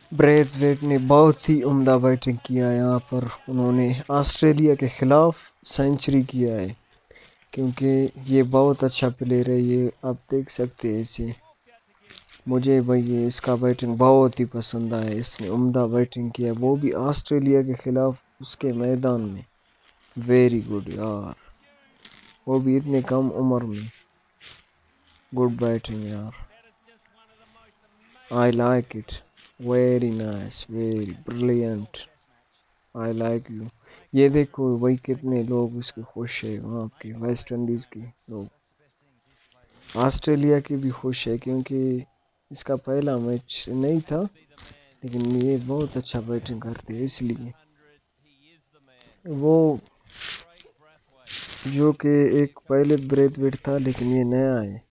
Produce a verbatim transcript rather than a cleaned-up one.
Brathwaite ने बहुत ही उम्दा बैटिंग किया यहाँ पर। उन्होंने ऑस्ट्रेलिया के खिलाफ सेंचुरी किया है, क्योंकि ये बहुत अच्छा प्लेयर है। ये आप देख सकते हैं इसे। मुझे भाई ये इसका बैटिंग बहुत ही पसंद आया। इसने उम्दा बैटिंग किया, वो भी ऑस्ट्रेलिया के खिलाफ उसके मैदान में। वेरी गुड यार, वो भी इतने कम उम्र में। गुड बैटिंग यार, I like it. Very nice, very brilliant, I like you. ये देखो भाई कितने लोग इसके खुश है, वहाँ के वेस्ट इंडीज के लोग। ऑस्ट्रेलिया के भी खुश है, क्योंकि इसका पहला मैच नहीं था, लेकिन ये बहुत अच्छा बैटिंग करते हैं, इसलिए वो जो कि एक पहले ब्रेथवेट था, लेकिन ये नया है।